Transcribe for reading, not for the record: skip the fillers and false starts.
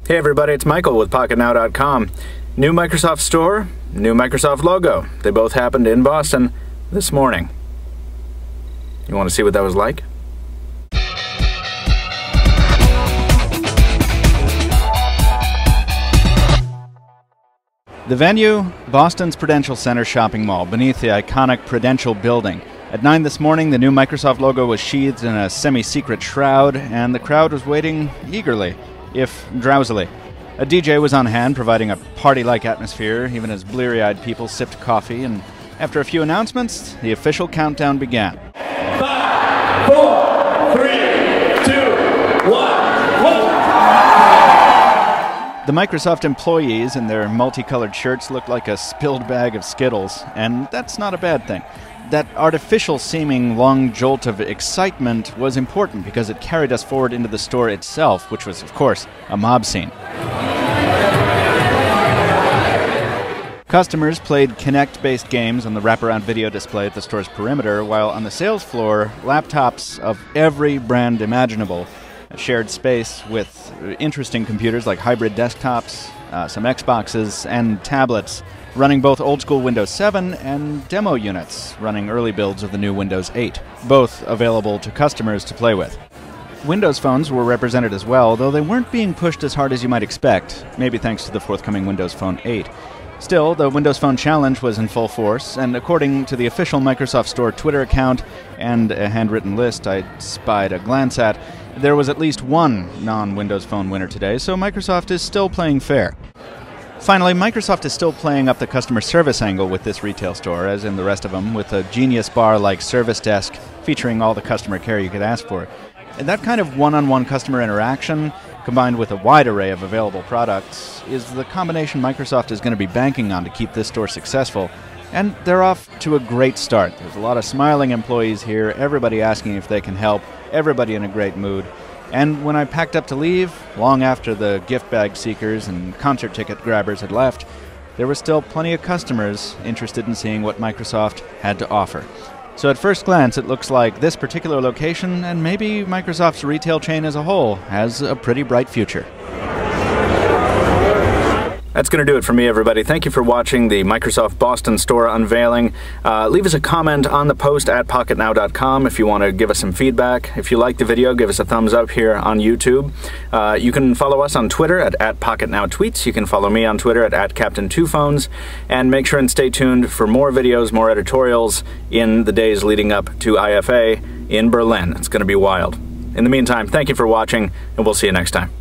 Hey everybody, it's Michael with Pocketnow.com. New Microsoft Store, new Microsoft logo. They both happened in Boston this morning. You want to see what that was like? The venue, Boston's Prudential Center shopping mall, beneath the iconic Prudential building. At 9 this morning, the new Microsoft logo was sheathed in a semi-secret shroud, and the crowd was waiting eagerly, if drowsily. A DJ was on hand, providing a party-like atmosphere, even as bleary-eyed people sipped coffee, and after a few announcements, the official countdown began. 5, 4, 3, 2, 1. The Microsoft employees in their multicolored shirts looked like a spilled bag of Skittles, and that's not a bad thing. That artificial-seeming long jolt of excitement was important because it carried us forward into the store itself, which was, of course, a mob scene. Customers played Kinect-based games on the wraparound video display at the store's perimeter, while on the sales floor, laptops of every brand imaginable shared space with interesting computers like hybrid desktops, some Xboxes, and tablets running both old-school Windows 7 and demo units running early builds of the new Windows 8, both available to customers to play with. Windows phones were represented as well, though they weren't being pushed as hard as you might expect, maybe thanks to the forthcoming Windows Phone 8. Still, the Windows Phone Challenge was in full force, and according to the official Microsoft Store Twitter account and a handwritten list I spied a glance at, there was at least one non-Windows Phone winner today, so Microsoft is still playing fair. Finally, Microsoft is still playing up the customer service angle with this retail store, as in the rest of them, with a Genius Bar-like service desk featuring all the customer care you could ask for. And that kind of one-on-one customer interaction, combined with a wide array of available products, is the combination Microsoft is going to be banking on to keep this store successful. And they're off to a great start. There's a lot of smiling employees here, everybody asking if they can help, everybody in a great mood. And when I packed up to leave, long after the gift bag seekers and concert ticket grabbers had left, there were still plenty of customers interested in seeing what Microsoft had to offer. So at first glance, it looks like this particular location, and maybe Microsoft's retail chain as a whole, has a pretty bright future. That's going to do it for me, everybody. Thank you for watching the Microsoft Boston Store unveiling. Leave us a comment on the post at Pocketnow.com if you want to give us some feedback. If you like the video, give us a thumbs up here on YouTube. You can follow us on Twitter at PocketNowTweets. You can follow me on Twitter at Captain2Phones. And make sure and stay tuned for more videos, more editorials in the days leading up to IFA in Berlin. It's going to be wild. In the meantime, thank you for watching, and we'll see you next time.